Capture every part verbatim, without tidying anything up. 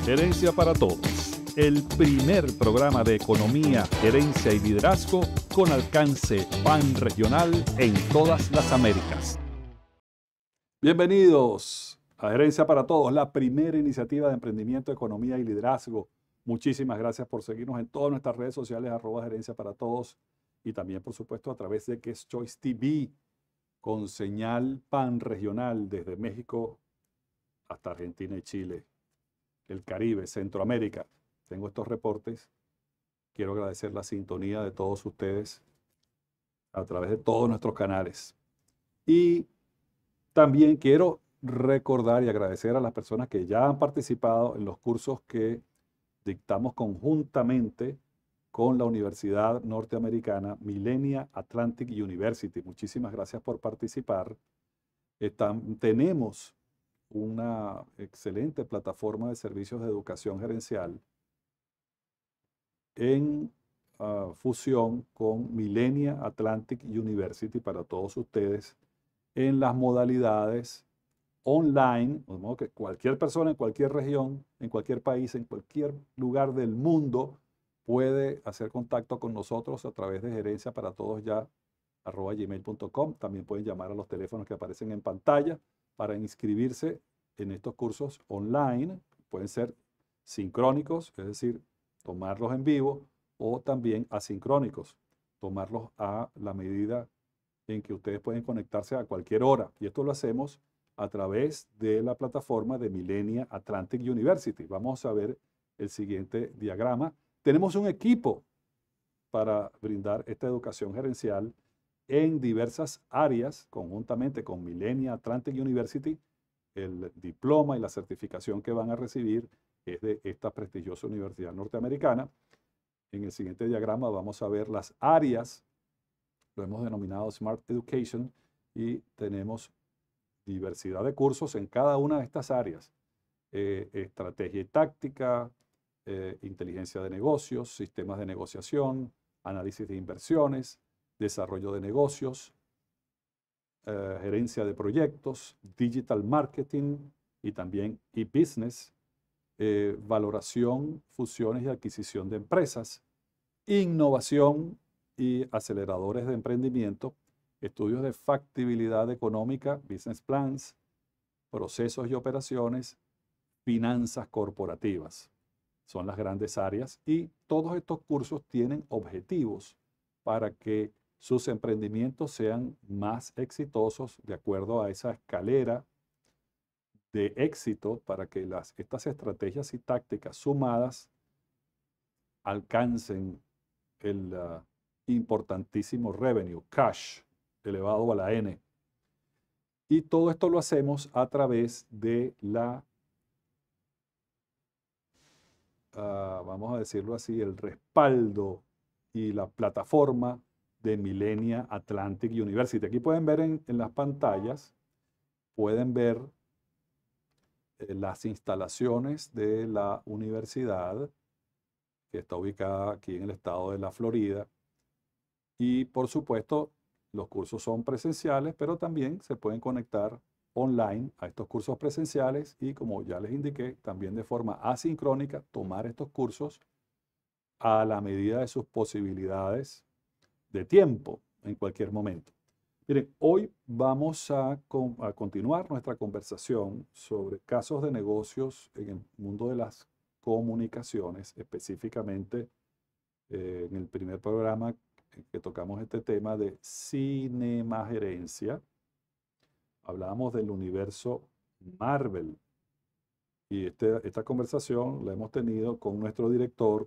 Gerencia para Todos, el primer programa de economía, gerencia y liderazgo con alcance panregional en todas las Américas. Bienvenidos a Gerencia para Todos, la primera iniciativa de emprendimiento, economía y liderazgo. Muchísimas gracias por seguirnos en todas nuestras redes sociales, arroba Gerencia para Todos, y también, por supuesto, a través de Guest Choice T V, con señal panregional desde México hasta Argentina y Chile, el Caribe, Centroamérica. Tengo estos reportes. Quiero agradecer la sintonía de todos ustedes a través de todos nuestros canales. Y también quiero recordar y agradecer a las personas que ya han participado en los cursos que dictamos conjuntamente con la Universidad Norteamericana Millennium Atlantic University. Muchísimas gracias por participar. Están, tenemos una excelente plataforma de servicios de educación gerencial en uh, fusión con Millennium Atlantic University para todos ustedes en las modalidades online, de modo que cualquier persona en cualquier región, en cualquier país, en cualquier lugar del mundo puede hacer contacto con nosotros a través de gerencia para todos ya arroba gmail punto com. También pueden llamar a los teléfonos que aparecen en pantalla para inscribirse en estos cursos online. Pueden ser sincrónicos, es decir, tomarlos en vivo, o también asincrónicos, tomarlos a la medida en que ustedes pueden conectarse a cualquier hora. Y esto lo hacemos a través de la plataforma de Millennium Atlantic University. Vamos a ver el siguiente diagrama. Tenemos un equipo para brindar esta educación gerencial en diversas áreas, conjuntamente con Millennium Atlantic University. El diploma y la certificación que van a recibir es de esta prestigiosa universidad norteamericana. En el siguiente diagrama vamos a ver las áreas, lo hemos denominado Smart Education, y tenemos diversidad de cursos en cada una de estas áreas. Eh, estrategia y táctica, eh, inteligencia de negocios, sistemas de negociación, análisis de inversiones, desarrollo de negocios, Uh, gerencia de proyectos, digital marketing y también e-business, eh, valoración, fusiones y adquisición de empresas, innovación y aceleradores de emprendimiento, estudios de factibilidad económica, business plans, procesos y operaciones, finanzas corporativas. Son las grandes áreas, y todos estos cursos tienen objetivos para que sus emprendimientos sean más exitosos de acuerdo a esa escalera de éxito, para que las, estas estrategias y tácticas sumadas alcancen el uh, importantísimo revenue, cash, elevado a la N. Y todo esto lo hacemos a través de la, uh, vamos a decirlo así, el respaldo y la plataforma de Millennium Atlantic University. Aquí pueden ver en, en las pantallas, pueden ver eh, las instalaciones de la universidad, que está ubicada aquí en el estado de la Florida. Y por supuesto, los cursos son presenciales, pero también se pueden conectar online a estos cursos presenciales, y, como ya les indiqué, también de forma asincrónica, tomar estos cursos a la medida de sus posibilidades de tiempo en cualquier momento. Miren, hoy vamos a, con, a continuar nuestra conversación sobre casos de negocios en el mundo de las comunicaciones, específicamente eh, en el primer programa que tocamos este tema de cinemagerencia. Hablábamos del universo Marvel, y este, esta conversación la hemos tenido con nuestro director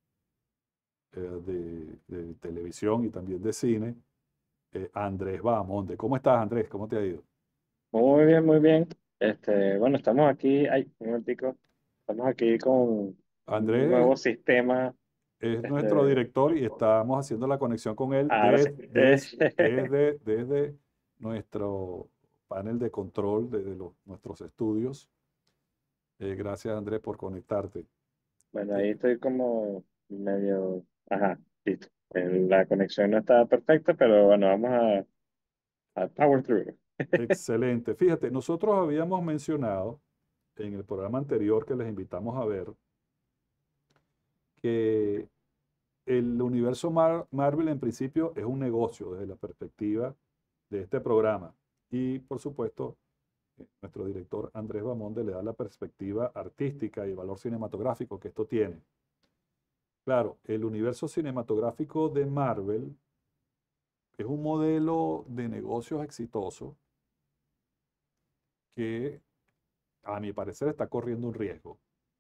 De, de televisión y también de cine, eh, Andrés Bahamonde. ¿Cómo estás, Andrés? ¿Cómo te ha ido? Muy bien, muy bien. Este, bueno, estamos aquí, ay, un momentico, estamos aquí con un Andrés nuevo sistema. es nuestro Este, director y estamos haciendo la conexión con él ahora sí. des- des- Eh, desde, desde nuestro panel de control, desde los, nuestros estudios. Eh, gracias, Andrés, por conectarte. bueno, Eh, ahí estoy como medio, ajá, listo. Eh, La conexión no está perfecta, pero bueno, vamos a, a power through. excelente. Fíjate, nosotros habíamos mencionado en el programa anterior que les invitamos a ver que el universo Mar- Marvel en principio es un negocio desde la perspectiva de este programa. Y por supuesto, eh, nuestro director Andrés Bamonde le da la perspectiva artística y el valor cinematográfico que esto tiene. Claro, el universo cinematográfico de Marvel es un modelo de negocios exitoso que, a mi parecer, está corriendo un riesgo.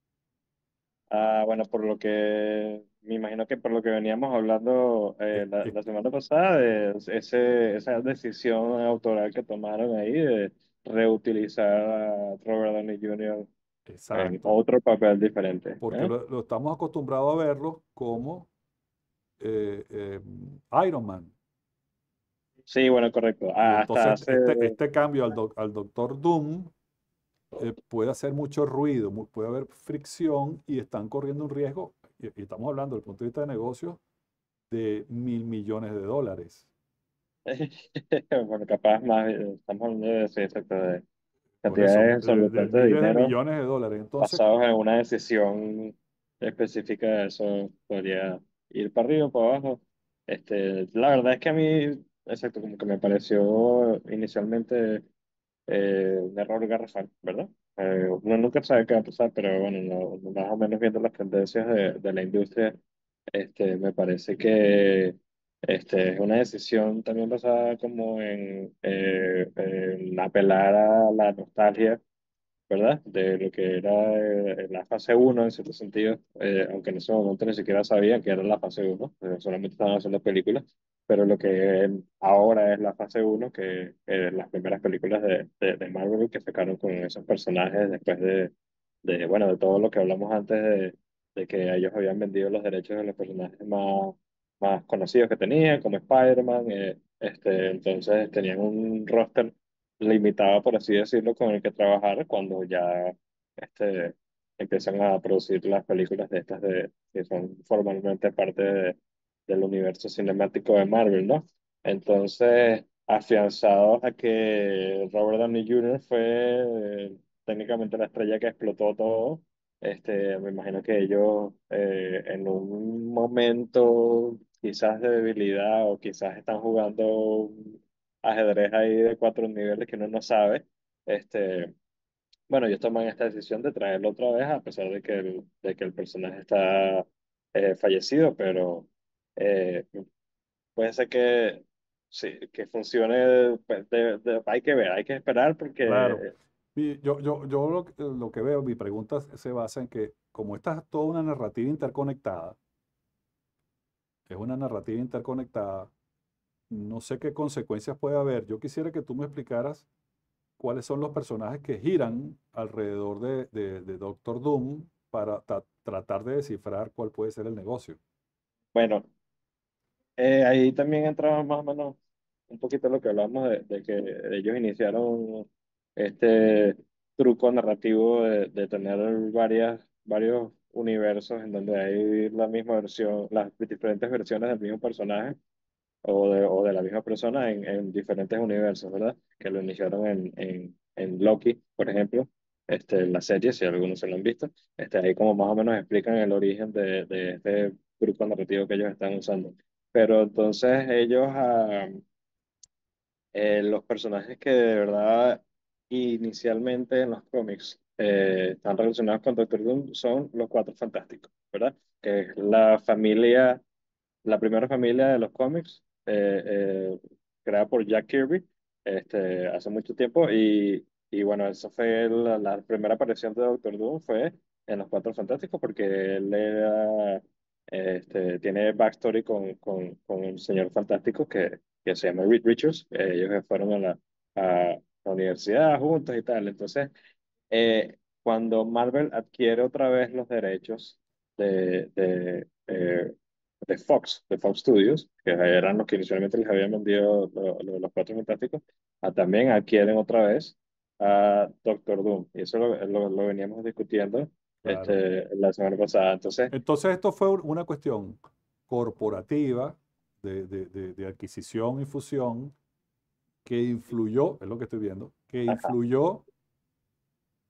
Ah, bueno, por lo que me imagino que por lo que veníamos hablando Es- eh, la, es- la semana pasada, de ese, esa decisión autoral que tomaron ahí de reutilizar a Robert Downey junior en exacto, otro papel diferente. porque ¿Eh? lo, lo estamos acostumbrados a verlo como eh, eh, Iron Man. Sí, bueno, correcto. Y Ah, hasta entonces hace, este, este cambio al, doc- al Doctor Doom eh, puede hacer mucho ruido, mu- puede haber fricción y están corriendo un riesgo, y, y estamos hablando desde el punto de vista de negocios, de mil millones de dólares. bueno, capaz más, eh, estamos hablando de, sí, exacto, de Por eso, cantidades de, de exorbitantes de miles de dinero millones de dólares. Entonces, basados en una decisión específica, eso podría ir para arriba o para abajo. Este, la verdad es que a mí, exacto, como que me pareció inicialmente eh, un error garrafal, ¿verdad? Eh, uno nunca sabe qué va a pasar, pero bueno, no- más o menos viendo las tendencias de, de la industria, este, me parece que este, es una decisión también basada como en, eh, en apelar a la nostalgia, ¿verdad? De lo que era eh, la fase uno en cierto sentido, eh, aunque en ese momento ni siquiera sabían que era la fase uno, eh, solamente estaban haciendo películas, pero lo que ahora es la fase uno, que eh, las primeras películas de, de, de Marvel que sacaron con esos personajes después de, de, bueno, de todo lo que hablamos antes de, de que ellos habían vendido los derechos de los personajes más, más conocidos que tenían, como Spider-Man, eh, este, entonces tenían un roster limitado, por así decirlo, con el que trabajar cuando ya este, empiezan a producir las películas de estas de, que son formalmente parte de- del universo cinemático de Marvel, ¿no? Entonces, afianzados a que Robert Downey junior fue eh, técnicamente la estrella que explotó todo, este, me imagino que ellos eh, en un momento quizás de debilidad o quizás están jugando ajedrez ahí de cuatro niveles que uno no sabe. Este, bueno, ellos toman esta decisión de traerlo otra vez, a pesar de que el, de que el personaje está eh, fallecido, pero eh, puede ser que sí, que funcione. Pues, de- de- hay que ver, hay que esperar claro, porque, y yo, yo, yo lo, que- lo que veo, mi pregunta se basa en que como esta es toda una narrativa interconectada, es una narrativa interconectada, no sé qué consecuencias puede haber. Yo quisiera que tú me explicaras cuáles son los personajes que giran alrededor de, de, de Doctor Doom para ta- tratar de descifrar cuál puede ser el negocio. bueno, eh, ahí también entraba más o menos un poquito lo que hablamos de, de que ellos iniciaron este truco narrativo de, de tener varias, varios universos en donde hay la misma versión, las diferentes versiones del mismo personaje o de, o de la misma persona en, en diferentes universos, ¿verdad? Que lo iniciaron en, en, en Loki, por ejemplo, este, en la serie, si algunos se lo han visto, este, ahí como más o menos explican el origen de, de este grupo narrativo que ellos están usando. Pero entonces ellos, ah, eh, los personajes que de verdad inicialmente en los cómics eh, están relacionados con Doctor Doom son los Cuatro Fantásticos, ¿verdad? Que es la familia, la primera familia de los cómics, eh, eh, creada por Jack Kirby este, hace mucho tiempo. Y, y bueno, esa fue la, la primera aparición de Doctor Doom, fue en los Cuatro Fantásticos, porque él era, este, tiene backstory con, con, con el Señor Fantástico que, que se llama Reed Richards. Eh, ellos fueron a la, a la universidad juntos y tal. Entonces, eh, cuando Marvel adquiere otra vez los derechos de, de, eh, de Fox, de Fox Studios, que eran los que inicialmente les habían vendido lo- lo- los Cuatro Fantásticos, ah, también adquieren otra vez a Doctor Doom. Y eso lo, lo- lo veníamos discutiendo Claro. este, la semana pasada. Entonces, Entonces, esto fue un- una cuestión corporativa de, de- de- de adquisición y fusión que influyó, es lo que estoy viendo, que ajá. influyó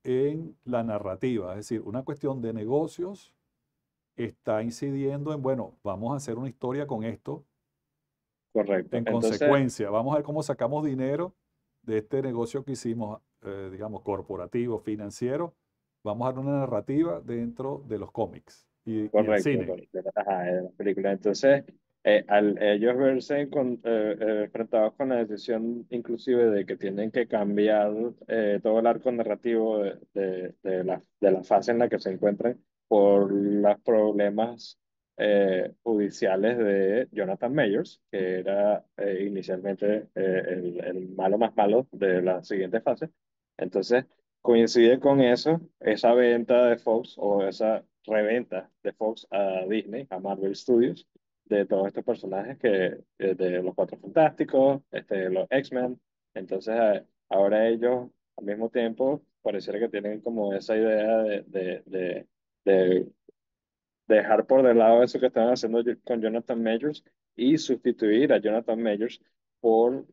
en la narrativa, es decir, una cuestión de negocios está incidiendo en, bueno, vamos a hacer una historia con esto correcto. en Entonces, consecuencia, vamos a ver cómo sacamos dinero de este negocio que hicimos, eh, digamos, corporativo, financiero. Vamos a dar una narrativa dentro de los cómics y, y el correcto, cine. correcto. Ajá, en la película. Entonces, eh, al ellos verse con, eh, eh, enfrentados con la decisión inclusive de que tienen que cambiar eh, todo el arco narrativo de, de, de la, de la fase en la que se encuentran por los problemas eh, judiciales de Jonathan Mayers, que era eh, inicialmente eh, el, el malo más malo de la siguiente fase. Entonces, coincide con eso, esa venta de Fox o esa reventa de Fox a Disney, a Marvel Studios, de todos estos personajes que, eh, de los Cuatro Fantásticos, este, los X-Men. Entonces, eh, ahora ellos, al mismo tiempo, pareciera que tienen como esa idea de, de, de, de dejar por de lado eso que estaban haciendo con Jonathan Majors y sustituir a Jonathan Majors por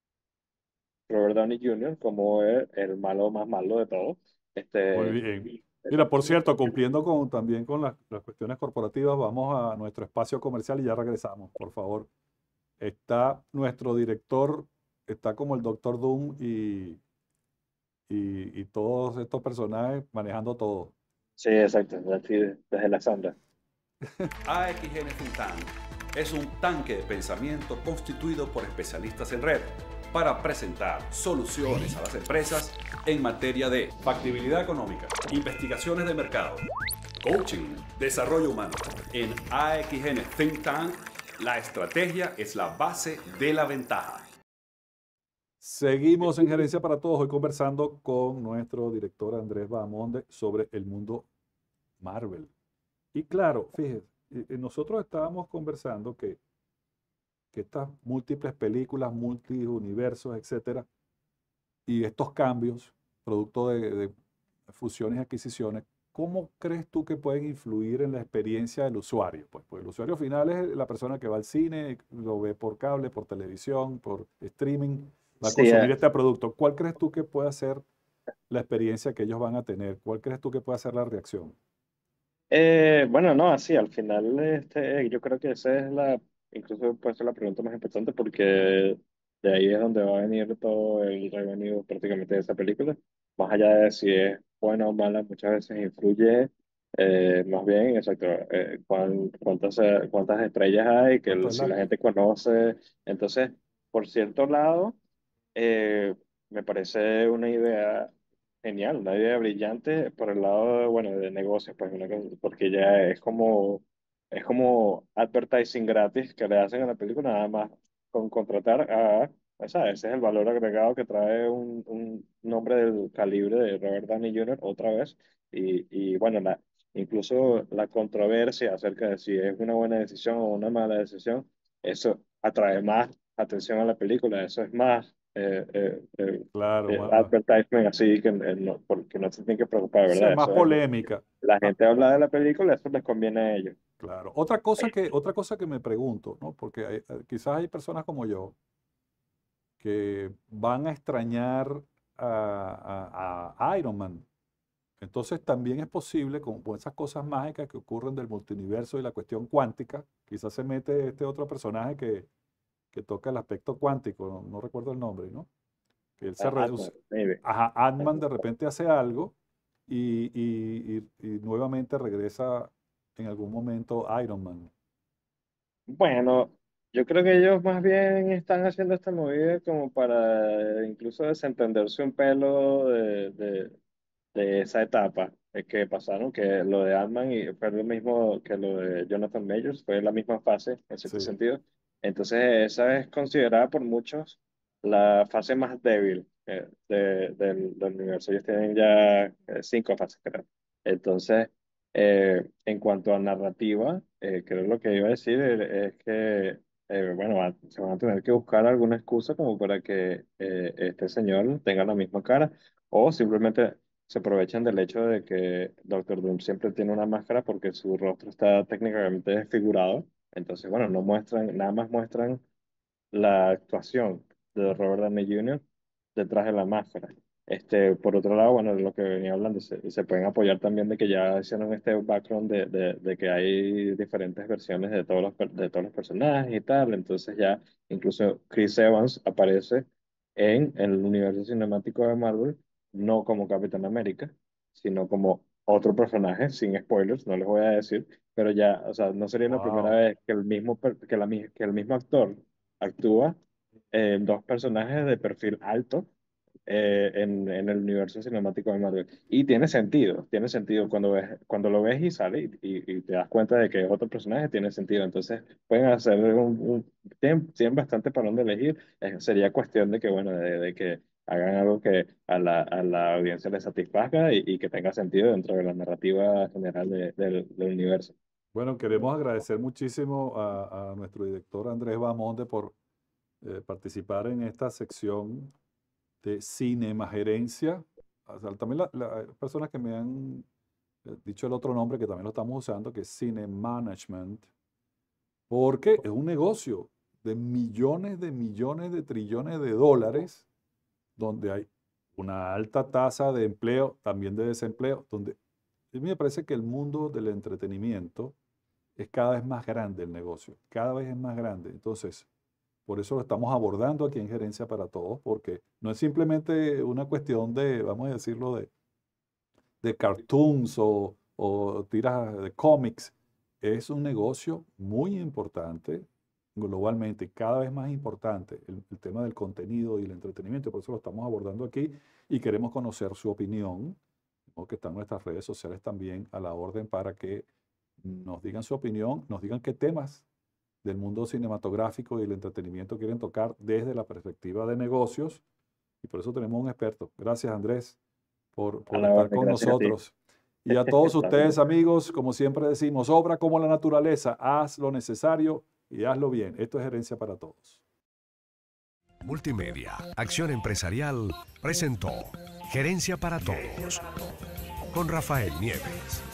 Robert Downey junior como el, el malo más malo de todos. Muy Este, bien. y- Mira, por exacto. cierto, cumpliendo con, también con las, las cuestiones corporativas, vamos a nuestro espacio comercial y ya regresamos, por favor. Está nuestro director, está como el Doctor Doom y, y, y todos estos personajes manejando todo. Sí, exacto, así de- desde la sombra. A X N Think Tank es un tanque de pensamiento constituido por especialistas en red para presentar soluciones a las empresas en materia de factibilidad económica, investigaciones de mercado, coaching, desarrollo humano. En A X N Think Tank, la estrategia es la base de la ventaja. Seguimos en Gerencia para Todos, hoy conversando con nuestro director Andrés Bahamonde sobre el mundo Marvel. Y claro, fíjese, eh, eh, nosotros estábamos conversando que, que estas múltiples películas, multiuniversos, etcétera, y estos cambios, producto de, de fusiones y adquisiciones, ¿cómo crees tú que pueden influir en la experiencia del usuario? Pues, pues el usuario final es la persona que va al cine, lo ve por cable, por televisión, por streaming, va a Sí, consumir eh, este producto. ¿Cuál crees tú que puede ser la experiencia que ellos van a tener? ¿Cuál crees tú que puede ser la reacción? eh, bueno, no, así, al final, este, yo creo que esa es la, incluso puede ser la pregunta más importante porque de ahí es donde va a venir todo el revenue prácticamente de esa película. Más allá de si es buena o mala, muchas veces influye eh, más bien, exacto, eh, cuán- cuántas, eh, cuántas estrellas hay, que ¿Cuánto el- es si la, la gente conoce. Entonces, por cierto lado, Eh, me parece una idea genial, una idea brillante por el lado de, bueno, de negocios, pues, una cosa- porque ya es como, es como advertising gratis que le hacen a la película, nada más con contratar a, o sea, ese es el valor agregado que trae un, un nombre del calibre de Robert Downey junior otra vez. Y, y bueno, la, incluso la controversia acerca de si es una buena decisión o una mala decisión, eso atrae más atención a la película, eso es más eh, eh, eh, claro, eh, ma- ma- advertisement así que eh, no, porque no se tienen que preocupar, sea ¿verdad? más Eso es, polémica? la Ah, gente habla de la película, eso les conviene a ellos. claro. Otra cosa que, otra cosa que me pregunto, ¿no? Porque hay- eh, quizás hay personas como yo que van a extrañar a, a- a Iron Man. Entonces también es posible, con, con esas cosas mágicas que ocurren del multiverso y la cuestión cuántica, quizás se mete este otro personaje que, que toca el aspecto cuántico, no, no recuerdo el nombre, ¿no? Que él se Ah, Atman, reduce, maybe. ajá, Ant-Man de repente hace algo y, y- y- y nuevamente regresa en algún momento Iron Man. Bueno, yo creo que ellos más bien están haciendo esta movida como para incluso desentenderse un pelo de, de, de esa etapa eh, que pasaron, que lo de Ant-Man y fue lo mismo que lo de Jonathan Majors, fue la misma fase en cierto Sí, sentido. Entonces, esa es considerada por muchos la fase más débil eh, de- del, del universo. Ellos tienen ya eh, cinco fases, creo. Entonces, eh, en cuanto a narrativa, eh, creo lo que iba a decir eh, es que, eh, bueno, va- se van a tener que buscar alguna excusa como para que eh, este señor tenga la misma cara o simplemente se aprovechan del hecho de que Doctor Doom siempre tiene una máscara porque su rostro está técnicamente desfigurado. Entonces, bueno, no muestran, nada más muestran la actuación de Robert Downey junior detrás de la máscara. Este, por otro lado, bueno, lo que venía hablando, se, se pueden apoyar también de que ya hicieron este background de, de, de que hay diferentes versiones de todos los, per- de todos los personajes y tal. Entonces ya incluso Chris Evans aparece en, el universo cinemático de Marvel, no como Capitán América, sino como otro personaje, sin spoilers, no les voy a decir, pero ya, o sea, no sería la primera Wow. vez que el mismo, per- que la, mi- que el mismo actor actúa en dos personajes de perfil alto eh, en, en el universo cinemático de Marvel. Y tiene sentido, tiene sentido cuando ves, cuando lo ves y sale y, y- y te das cuenta de que es otro personaje, tiene sentido. Entonces pueden hacer un, un- tienen, tienen bastante para dónde elegir. Eh, sería cuestión de que, bueno, de, de que hagan algo que a la, a la audiencia le satisfaga y, y que tenga sentido dentro de la narrativa general de- del, del universo. Bueno, queremos agradecer muchísimo a, a nuestro director Andrés Bamonde por eh, participar en esta sección de Cinemagerencia. O sea, también la- la- hay personas que me han eh, dicho el otro nombre que también lo estamos usando, que es Cine Management, porque es un negocio de millones de millones de trillones de dólares, donde hay una alta tasa de empleo, también de desempleo, donde a mí me parece que el mundo del entretenimiento es cada vez más grande el negocio, cada vez es más grande. Entonces, por eso lo estamos abordando aquí en Gerencia para Todos, porque no es simplemente una cuestión de, vamos a decirlo, de, de cartoons o, o tiras de cómics. Es un negocio muy importante globalmente, cada vez más importante, el, el tema del contenido y el entretenimiento. Por eso lo estamos abordando aquí y queremos conocer su opinión, o que están nuestras redes sociales también a la orden para que nos digan su opinión, nos digan qué temas del mundo cinematográfico y el entretenimiento quieren tocar desde la perspectiva de negocios. Y por eso tenemos un experto. Gracias, Andrés, por, A por la estar orden, con gracias a ti. nosotros. Y a todos A la orden. ustedes, amigos, como siempre decimos, obra como la naturaleza, haz lo necesario y hazlo bien. Esto es Gerencia para Todos. Multimedia, Acción Empresarial, presentó Gerencia para Todos con Rafael Nieves.